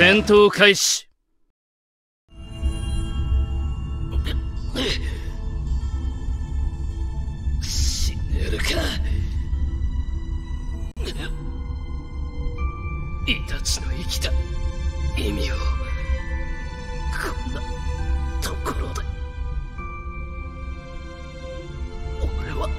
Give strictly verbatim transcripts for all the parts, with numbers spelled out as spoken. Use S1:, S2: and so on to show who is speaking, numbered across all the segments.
S1: 戦闘開始。
S2: 死ねるか。イタチの生きた意味をこんなところで。俺は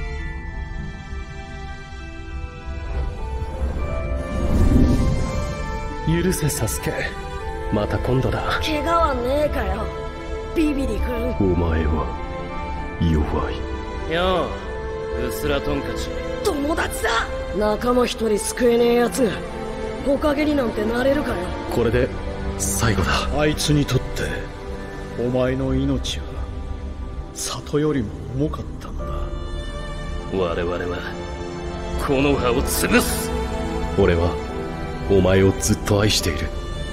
S3: 許せサスケ、また今度だ。
S4: 怪我はねえかよビビリ君。
S3: お前は弱い。
S1: ようウスラトンカチ。
S4: 友達だ。仲間一人救えねえやつが木陰になんてなれるかよ。
S3: これで最後だ。
S5: あいつにとってお前の命は里よりも重かったのだ。
S1: 我々はこの葉を潰す。
S3: 俺はお前をずっと愛している。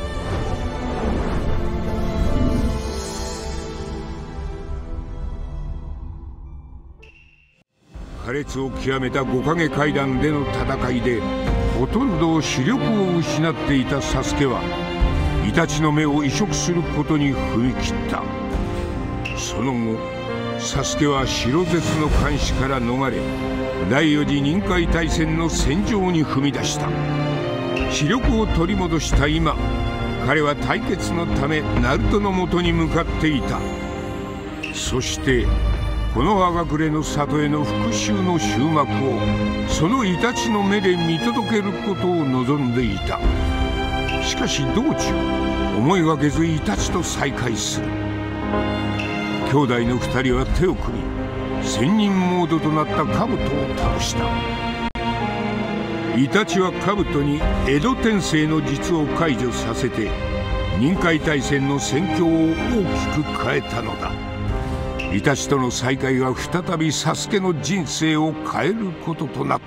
S6: 苛烈を極めた五影階段での戦いでほとんど視力を失っていたサスケはイタチの目を移植することに踏み切った。その後サスケは白絶の監視から逃れ第四次忍界大戦の戦場に踏み出した。視力を取り戻した今、彼は対決のためナルトのもとに向かっていた。そしてこの葉隠れの里への復讐の終幕をそのイタチの目で見届けることを望んでいた。しかし道中思いがけずイタチと再会する。兄弟の二人は手を組み仙人モードとなったカブトを倒した。イタチはカブトに江戸天聖の術を解除させて忍界大戦の戦況を大きく変えたのだ。イタチとの再会が再びサスケの人生を変えることとなった。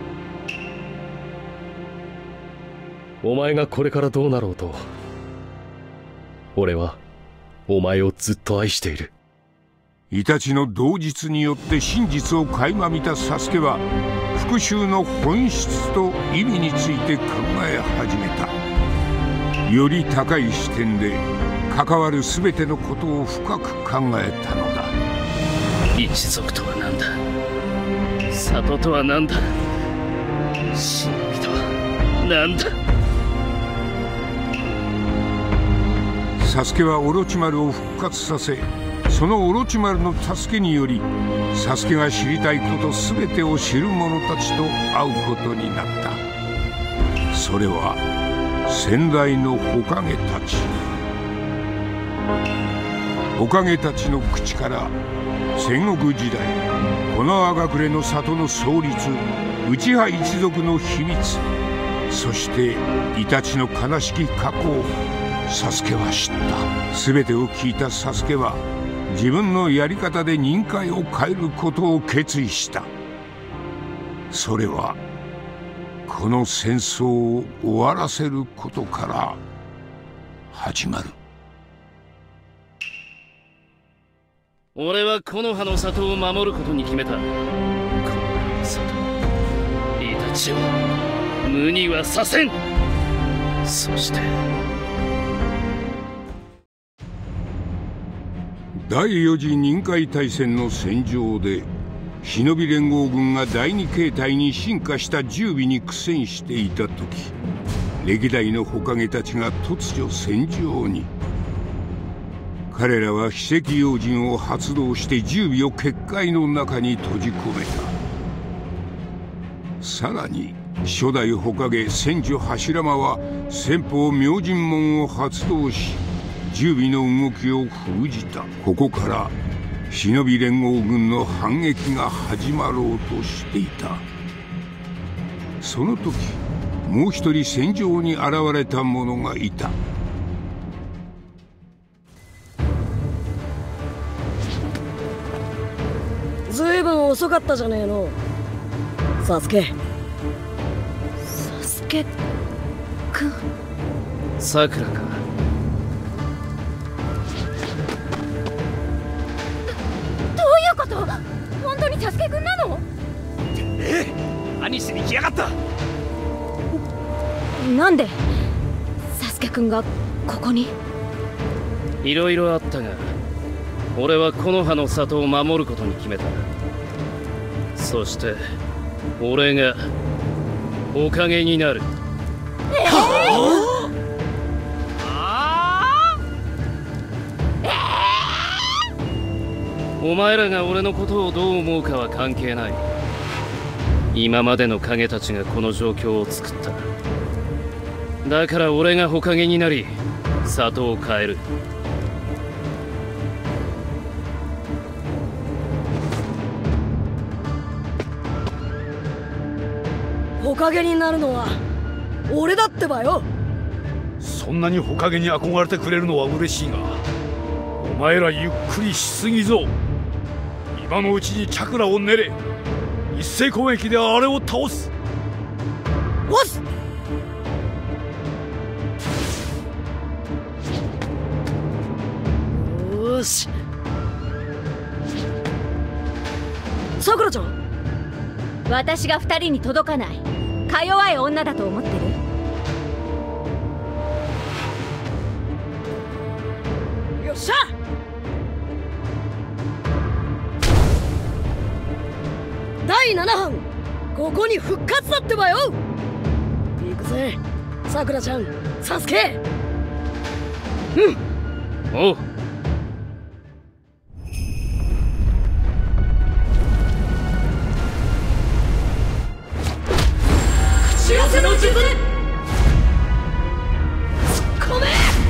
S3: お前がこれからどうなろうと俺はお前をずっと愛している。
S6: イタチの同日によって真実を垣間見たサスケは復讐の本質と意味について考え始めた。より高い視点で関わる全てのことを深く考えたのだ。
S1: 一族とは何だ、里とは何だ、忍びとは何だ。
S6: サスケはオロチマルを復活させ、そのオロチマルの助けによりサスケが知りたいこと全てを知る者たちと会うことになった。それは先代の火影たち。火影たちの口から戦国時代この葉隠れの里の創立、内派一族の秘密、そしてイタチの悲しき過去をサスケは知った。全てを聞いたサスケは自分のやり方で忍界を変えることを決意した。それはこの戦争を終わらせることから始まる。
S1: 俺は木の葉の里を守ることに決めた。木の葉の里、イタチを無にはさせん。そして
S6: 第四次忍界大戦の戦場で忍び連合軍が第二形態に進化した十尾に苦戦していた時、歴代の火影たちが突如戦場に。彼らは秘跡用心を発動して十尾を結界の中に閉じ込めた。さらに初代火影千住柱間は先方明神門を発動し十尾の動きを封じた。ここから忍び連合軍の反撃が始まろうとしていた。その時もう一人戦場に現れた者がいた。
S4: ずいぶん遅かったじゃねえのサスケ。
S7: サスケくん。
S1: さくらか。
S7: どういうこと？本当にサスケくんなの？
S1: ええ、何しに来やがった。
S7: なんでサススケくんがここに？
S1: いろいろあったが、俺は木の葉の里を守ることに決めた。そして俺がおかげになる。
S7: えー
S1: お前らが俺のことをどう思うかは関係ない。今までの影たちがこの状況を作った。だから俺が火影になり里を変える。
S4: 火影になるのは俺だってばよ。
S5: そんなに火影に憧れてくれるのは嬉しいが、お前らゆっくりしすぎぞ。今のうちにチャクラを練れ。一斉攻撃であれを倒す。
S4: おっす。よし。さくらちゃん、
S7: 私が二人に届かないか弱い女だと思ってる？
S4: よっしゃ。だいななはん、ここに復活だってばよ。行くぜさくらちゃん、サスケ。
S1: うん、おう。
S4: 幸せの術、突っ込め。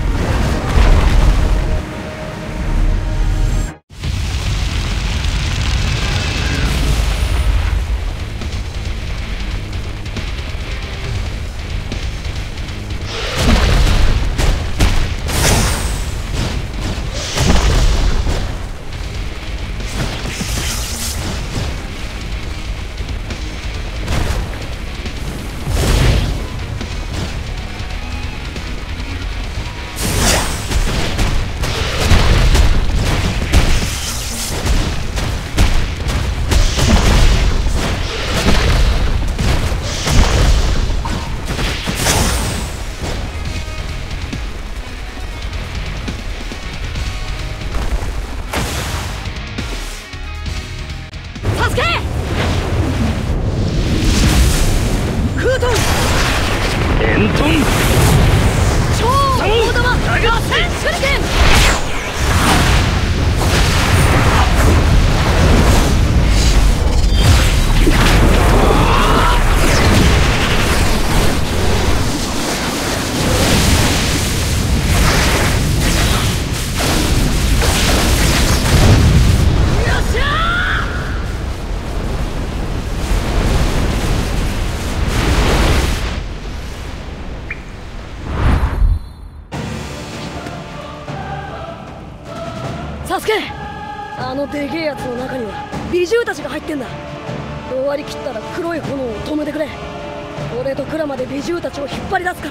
S4: サスケ、あのでけえやつの中には美獣たちが入ってんだ。終わりきったら黒い炎を止めてくれ。俺とクラマで美獣たちを引っ張り出すから。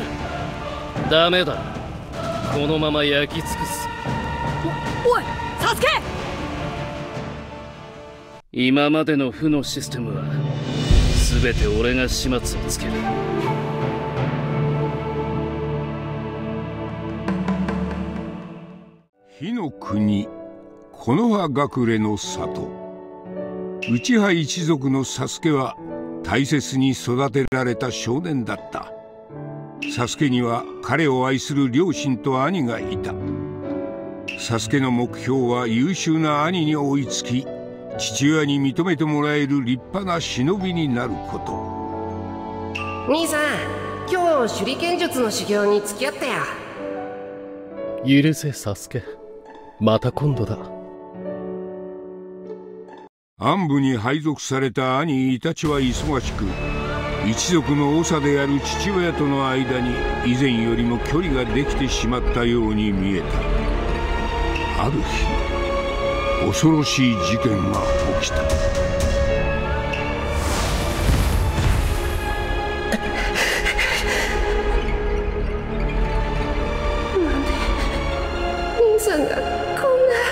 S1: ダメだ、このまま焼き尽くす。
S4: お、おいサスケ。
S1: 今までの負のシステムは全て俺が始末をつける。
S6: 火の国木の葉隠れの里。内派一族のサスケは大切に育てられた少年だった。サスケには彼を愛する両親と兄がいた。サスケの目標は優秀な兄に追いつき、父親に認めてもらえる立派な忍びになること。
S8: 兄さん、今日手裏剣術の修行に付き合ったよ。
S3: 許せサスケ、また今度だ。
S6: 暗部に配属された兄イタチは忙しく、一族の長である父親との間に以前よりも距離ができてしまったように見えた。ある日、恐ろしい事件が起きた。
S8: 兄さんがこんな。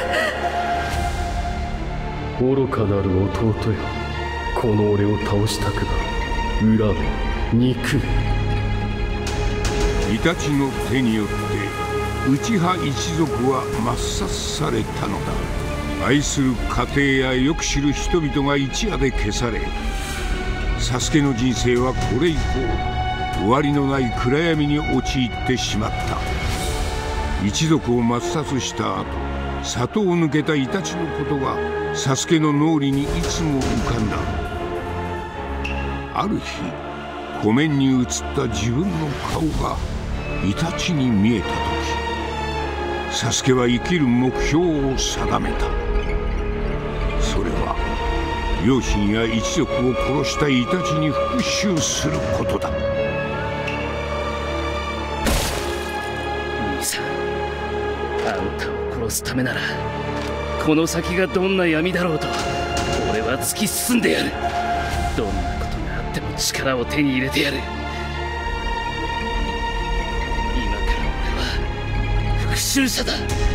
S3: 愚かなる弟よ、この俺を倒したくば恨め憎め。
S6: イタチの手によって内派一族は抹殺されたのだ。愛する家庭やよく知る人々が一夜で消され、サスケの人生はこれ以降終わりのない暗闇に陥ってしまった。一族を抹殺した後、里を抜けたイタチのことがサスケの脳裏にいつも浮かんだ。ある日、湖面に映った自分の顔がイタチに見えた時、サスケは生きる目標を定めた。それは両親や一族を殺したイタチに復讐することだ。
S1: 兄さん、あんたを殺すためならこの先がどんな闇だろうと俺は突き進んでやる。どんなことがあっても力を手に入れてやる。今から俺は復讐者だ。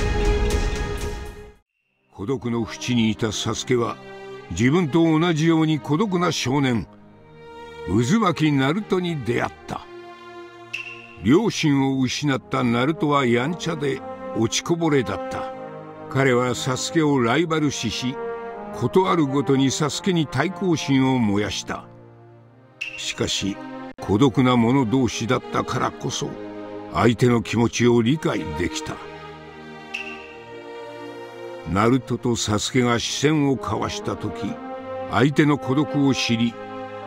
S6: 孤独の淵にいたサスケは自分と同じように孤独な少年渦巻ナルトに出会った。両親を失ったナルトはやんちゃで落ちこぼれだった。彼はサスケをライバル視し、ことあるごとにサスケに対抗心を燃やした。しかし孤独な者同士だったからこそ相手の気持ちを理解できた。ナルトとサスケが視線を交わした時、相手の孤独を知り、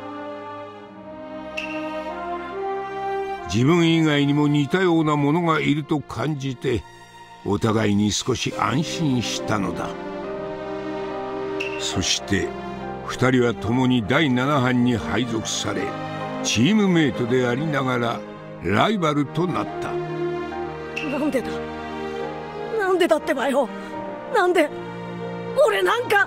S6: 自分以外にも似たようなものがいると感じて、お互いに少し安心したのだ。そして二人は共にだいなな班に配属され、チームメイトでありながらライバルとなった。
S4: なんでだなんでだってばよ。なんで俺なんか。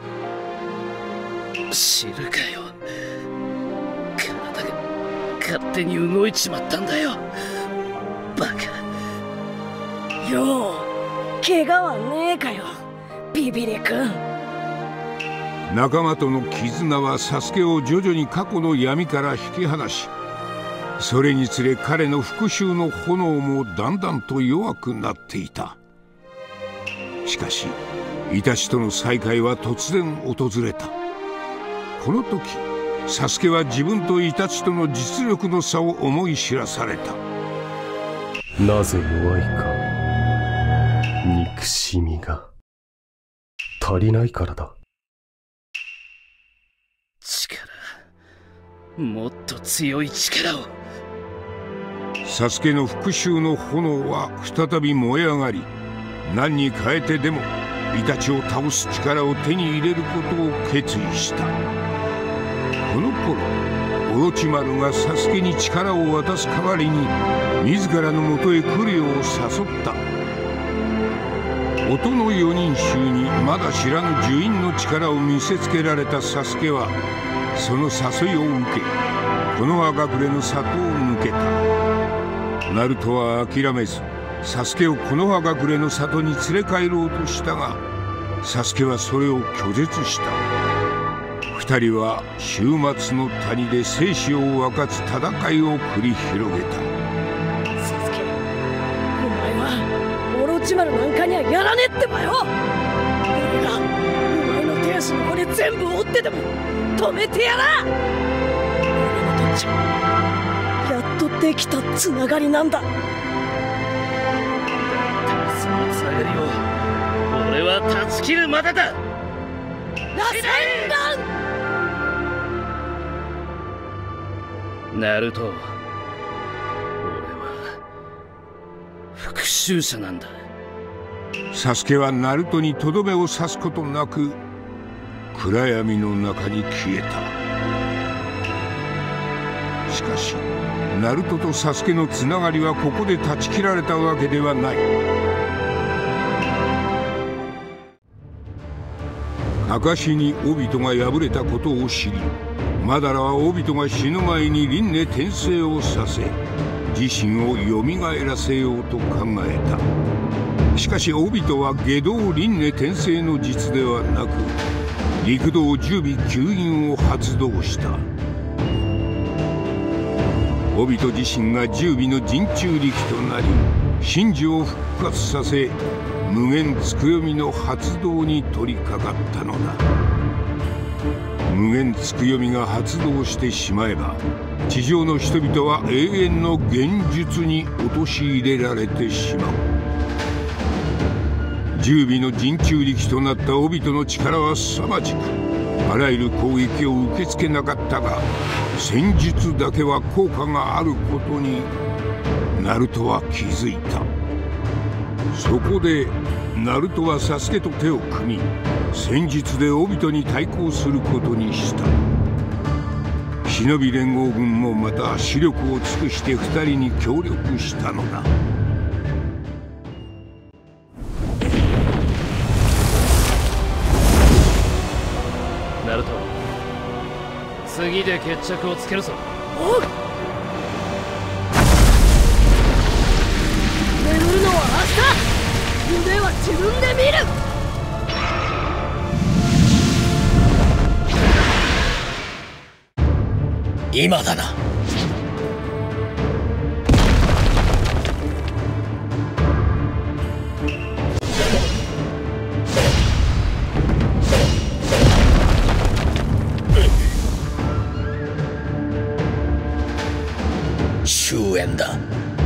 S1: 知るかよ。体が勝手に動いちまったんだよ、バカ。
S4: よう怪我はねえかよ、ビビリ君。
S6: 仲間との絆はサスケを徐々に過去の闇から引き離し、それにつれ彼の復讐の炎もだんだんと弱くなっていた。しかしイタチとの再会は突然訪れた。この時サスケは自分とイタチとの実力の差を思い知らされた。
S3: なぜ弱いか、憎しみが足りないからだ。
S1: 力、もっと強い力を。
S6: サスケの復讐の炎は再び燃え上がり、何に変えてでもイタチを倒す力を手に入れることを決意した。この頃オロチマルがサスケに力を渡す代わりに自らのもとへ来るよう誘った。音の四人衆にまだ知らぬ呪印の力を見せつけられたサスケはその誘いを受け、木の葉隠れの里を抜けた。ナルトは諦めずサスケを木の葉隠れの里に連れ帰ろうとしたが、サスケはそれを拒絶した。二人は終末の谷で生死を分かつ戦いを繰り広げた。
S4: サスケ、お前はオロチマルなんかにはやらねえってばよ。俺がお前の手足の骨全部折ってでも止めてやら。俺にとっちゃやっとできたつながりなんだ。
S1: そのつながりを俺は断ち切るまでだ。
S4: 螺旋丸
S1: ナルト、俺は復讐者なんだ。
S6: サスケはナルトにとどめを刺すことなく暗闇の中に消えた。しかしナルトとサスケのつながりはここで断ち切られたわけではない。カカシにオビトが敗れたことを知り、マダラはオビトが死ぬ前に輪廻転生をさせ自身をよみがえらせようと考えた。しかしオビトは外道輪廻転生の術ではなく陸道十尾吸引を発動した。 オビト自身が十尾の人中力となり神樹を復活させ無限つくよみの発動に取り掛かったのだ。無限つくよみが発動してしまえば地上の人々は永遠の幻術に陥れられてしまう。十尾の人中力となったオビトの力は凄まじく、あらゆる攻撃を受け付けなかったが戦術だけは効果があることにナルトは気づいた。そこでナルトはサスケと手を組み戦術でオビトに対抗することにした。忍び連合軍もまた視力を尽くして二人に協力したのだ。
S1: ナルト、次で決着をつけるぞ。
S4: おう。眠るのは明日、夢は自分で見る。
S2: 今だな。終焉だ。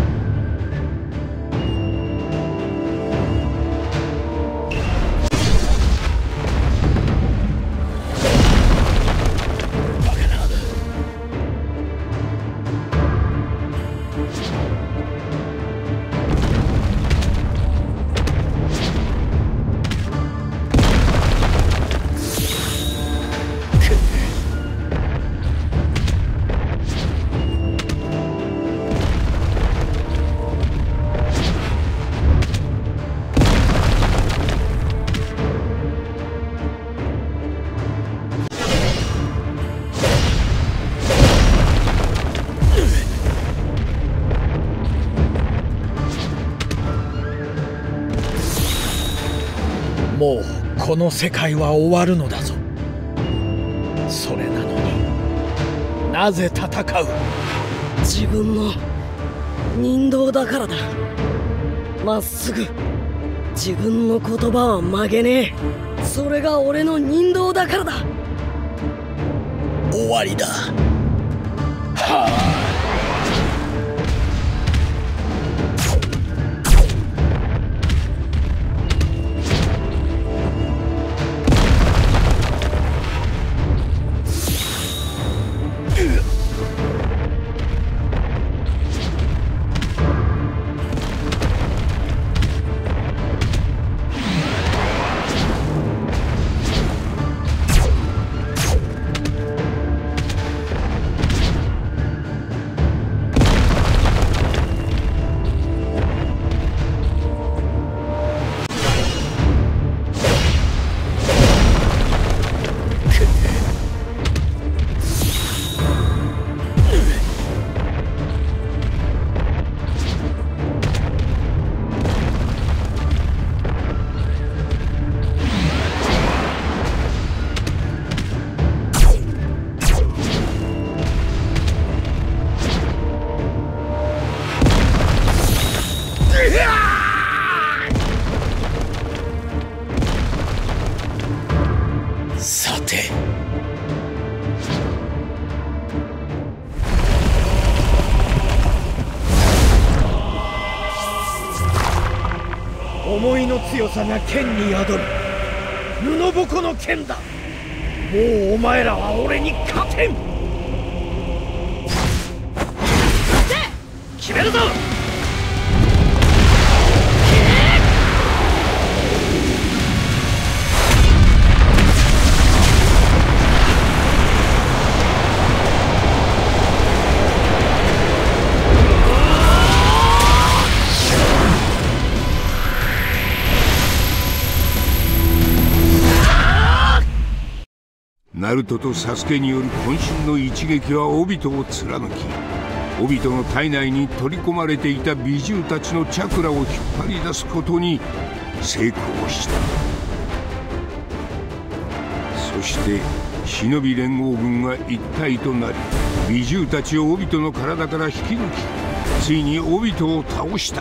S9: もうこの世界は終わるのだぞ。それなのになぜ戦う？
S4: 自分の人道だからだ。まっすぐ自分の言葉は曲げねえ。それが俺の人道だからだ。
S2: 終わりだ。
S9: はあ。
S2: さて、
S9: 思いの強さが剣に宿る布ぼこの剣だ。もうお前らは俺に勝てん。
S1: 決めるぞ。
S6: ナルトとサスケによる渾身の一撃はオビトを貫き、オビトの体内に取り込まれていた美獣たちのチャクラを引っ張り出すことに成功した。そして忍び連合軍が一体となり美獣たちをオビトの体から引き抜き、ついにオビトを倒した。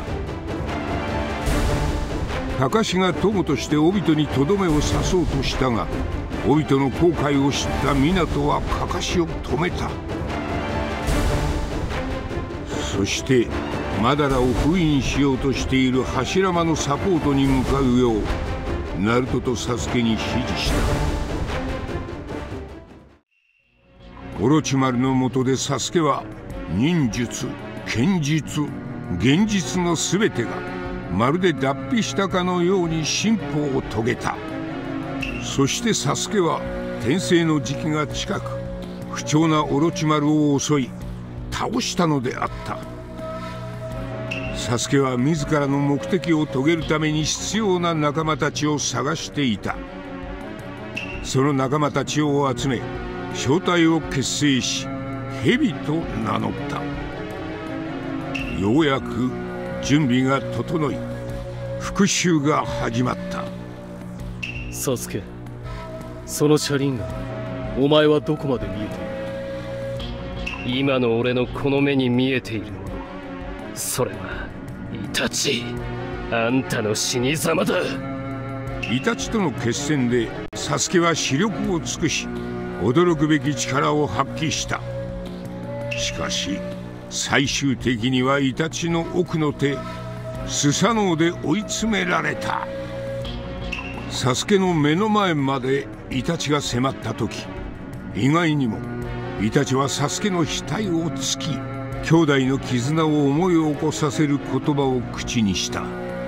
S6: カカシが友としてオビトにとどめを刺そうとしたが、オビトの後悔を知った湊はカカシを止めた。そしてマダラを封印しようとしている柱間のサポートに向かうようナルトとサスケに指示した。オロチマルの下でサスケは忍術、剣術、現実の全てがまるで脱皮したかのように進歩を遂げた。そしてサスケは転生の時期が近く、不調なオロチマルを襲い倒したのであった。サスケは自らの目的を遂げるために必要な仲間たちを探していた。その仲間たちを集め小隊を結成し蛇と名乗った。ようやく準備が整い復讐が始まった。
S3: サスケ、その車輪がお前はどこまで見えている？
S1: 今の俺のこの目に見えているもの、それはイタチ、あんたの死に様だ。
S6: イタチとの決戦でサスケは死力を尽くし驚くべき力を発揮した。しかし最終的にはイタチの奥の手スサノオで追い詰められた。サスケの目の前までイタチが迫った時、意外にもイタチはサスケの額を突き、兄弟の絆を思い起こさせる言葉を口にした。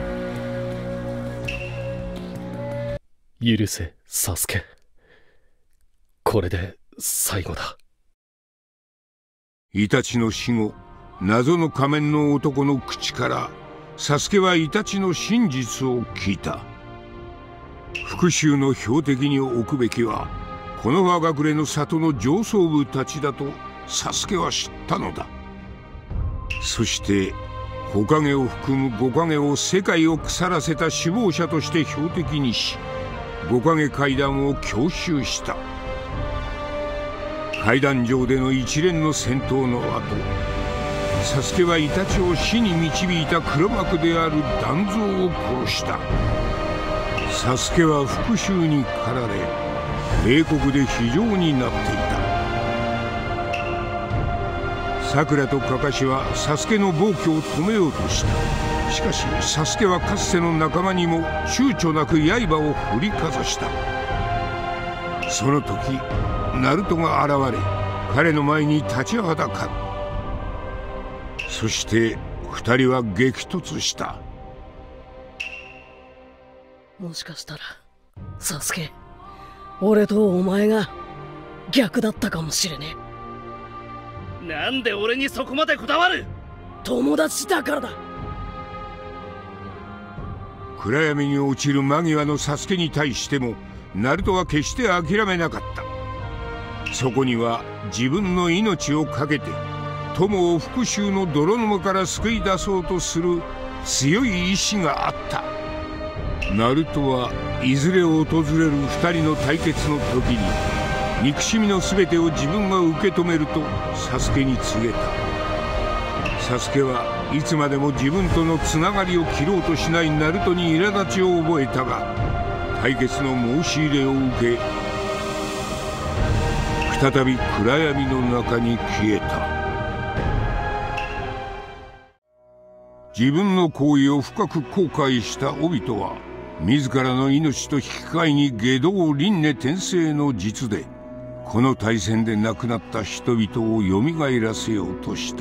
S3: 許せ、サスケ。これで最後だ。
S6: イタチの死後、謎の仮面の男の口からサスケはイタチの真実を聞いた。復讐の標的に置くべきはこの葉隠れの里の上層部たちだとサスケは知ったのだ。そして火影を含む五影を世界を腐らせた首謀者として標的にし、五影階段を強襲した。階段上での一連の戦闘の後、サスケはイタチを死に導いた黒幕である団蔵を殺した。サスケは復讐に駆られ冷酷で非常になっていた。さくらとカカシはサスケの暴挙を止めようとした。しかしサスケはかつての仲間にも躊躇なく刃を振りかざした。その時ナルトが現れ彼の前に立ちはだかる。そして二人は激突した。
S4: もしかしたらサスケ、俺とお前が逆だったかもしれね
S1: え。なんで俺にそこまでこだわる？
S4: 友達だからだ。
S6: 暗闇に落ちる間際のサスケに対してもナルトは決して諦めなかった。そこには自分の命を懸けて友を復讐の泥沼から救い出そうとする強い意志があった。ナルトはいずれ訪れる二人の対決の時に憎しみの全てを自分が受け止めるとサスケに告げた。サスケはいつまでも自分とのつながりを切ろうとしないナルトに苛立ちを覚えたが、対決の申し入れを受け再び暗闇の中に消えた。自分の行為を深く後悔したオビトは自らの命と引き換えに外道輪廻転生の術でこの大戦で亡くなった人々をよみがえらせようとした。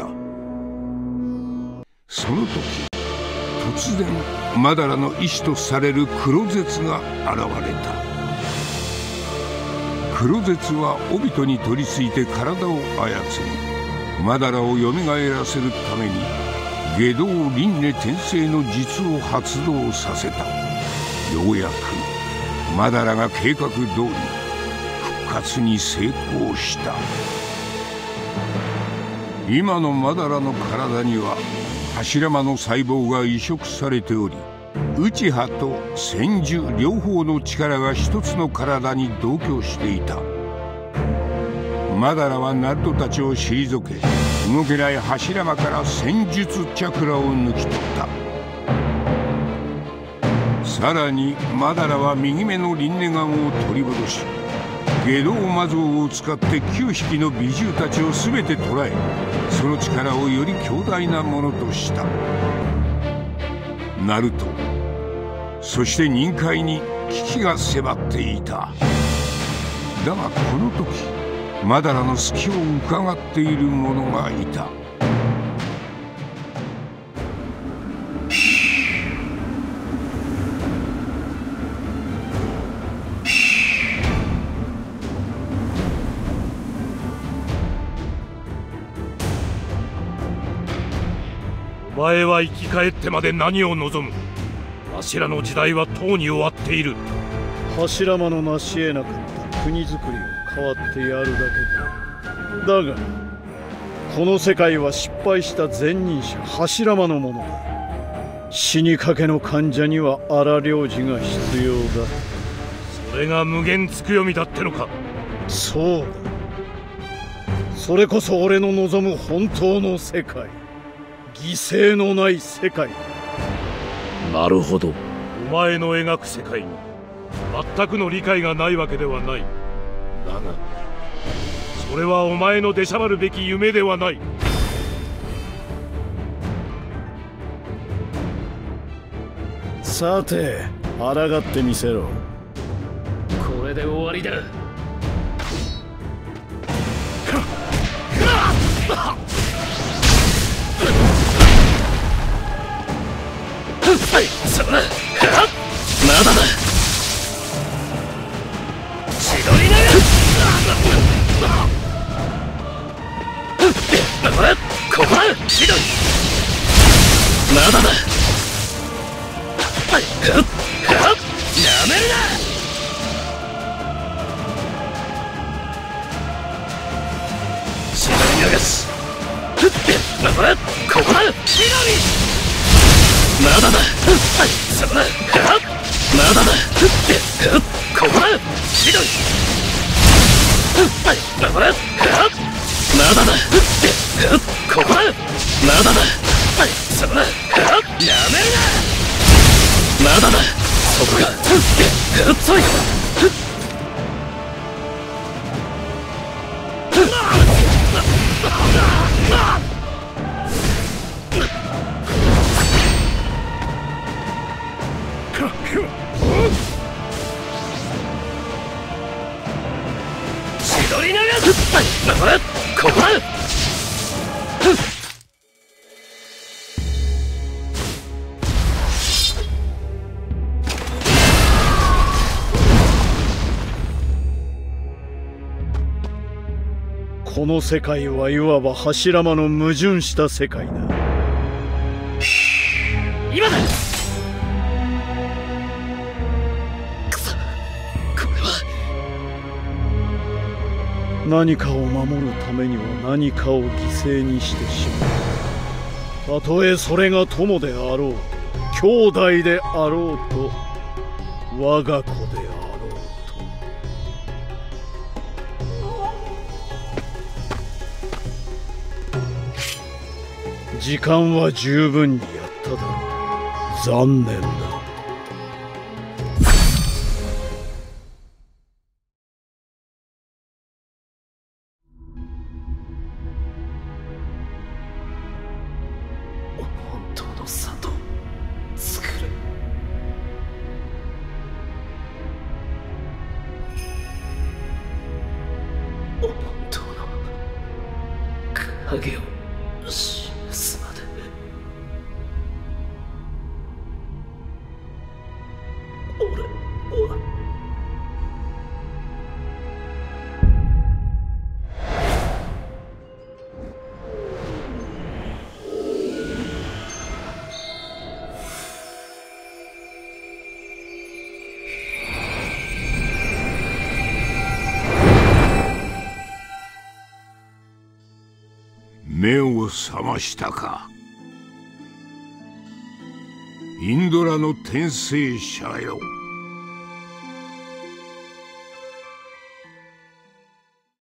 S6: その時突然マダラの意志とされる黒絶が現れた。黒絶はオビトに取り付いて体を操りマダラをよみがえらせるために外道輪廻転生の術を発動させた。ようやくマダラが計画通り復活に成功した。今のマダラの体には柱間の細胞が移植されており、内葉と千住両方の力が一つの体に同居していた。 マダラはナルトたちを退け、動けない柱間から戦術チャクラを抜き取った。さらにマダラは右目の輪廻眼を取り戻し、下道魔像を使ってきゅうひきの美獣たちを全て捕らえ、その力をより強大なものとした。ナルト、そして忍界に危機が迫っていた。だがこの時、マダラの隙を伺っている者がいた。
S5: お前は生き返ってまで何を望む？わしらの時代はとうに終わっている。
S10: 柱間の成し得なかった国づくりを変わってやるだけだ。だがこの世界は失敗した前任者柱間のものだ。死にかけの患者には荒療治が必要だ。
S5: それが無限つくよみだってのか？
S10: そうだ。それこそ俺の望む本当の世界、犠牲のない世界。
S5: なるほど。お前の描く世界に全くの理解がないわけではない。だがそれはお前の出しゃばるべき夢ではない。
S10: さて、抗ってみせろ。
S1: これで終わりだ。そら、まだだ。千鳥流ほら、ここだ、千鳥。まだだ。やめるな。千鳥流す。ほら、ここだ、千鳥。まだだ。そら、まだだ。ここだ、千鳥。ほら、まだだ。ここだ、まだだ。そら、やめるな。まだだ。そこか。そい。千鳥流す。ほら、ここだ。
S10: この世界はいわば柱間の矛盾した世界だ。
S1: 今だ。くそ、これは
S10: 何かを守るためには何かを犠牲にしてしまう。たとえそれが友であろうと、兄弟であろうと、我が子であろうと。時間は十分にやっただろう。残念だ。
S2: 本当の里作る。本当の影を示すまで。俺は
S6: 目を覚ましたか。インドラの転生者よ。